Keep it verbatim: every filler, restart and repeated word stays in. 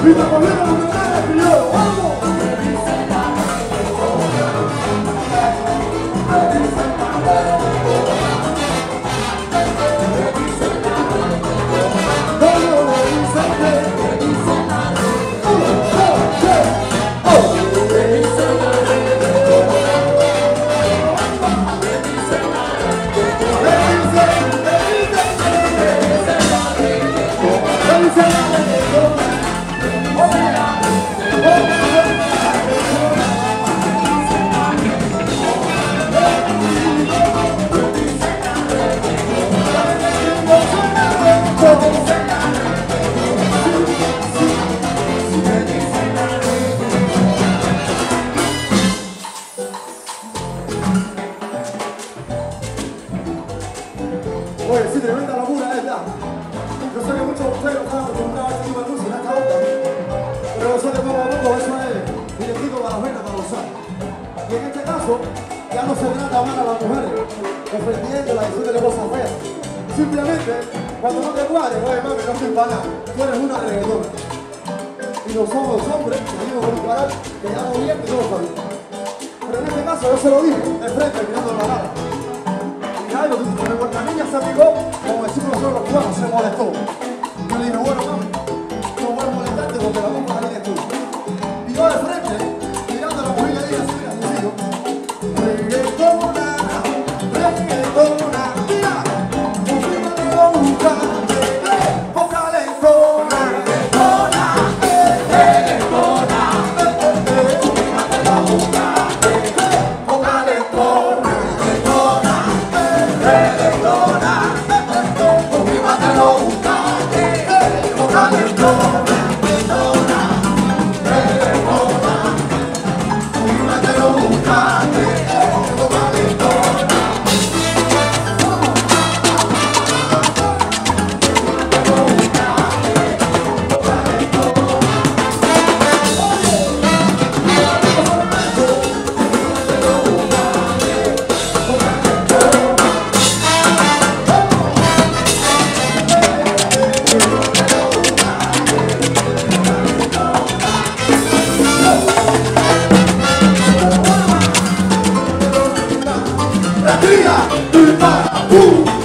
Oye, sí, tremenda locura, es verdad. Yo sé que muchos de ustedes están acostumbrados a este tipo de música, a esta onda, pero eso de poco a poco, eso es directito para las venas, para gozar. Y en este caso, ya no se trata mal a las mujeres, ofendiéndolas, diciéndole cosas feas. Simplemente, cuando no te cuadres, oye, mami, no estoy para nada, tú eres una reggaetona. Y no somos hombres, venimos con un canal que ya no viene y no lo sabemos. Pero en este caso, yo se lo dije, de frente, mirando la cara. Pero cuando la niña se picó, como decimos nosotros los cubanos, se molestó. Yo le dije, bueno, mami, no voy a molestarte porque la culpa la tienes tú. Y yo de frente, mirando a la mujer, le dije así, mira, sencillo. Reggaetona, reggaetona, mira, un primo te lo busca, poca lentona, reggaetona, reggaetona, un primo te lo busca, poca lentona. La tira, tu para,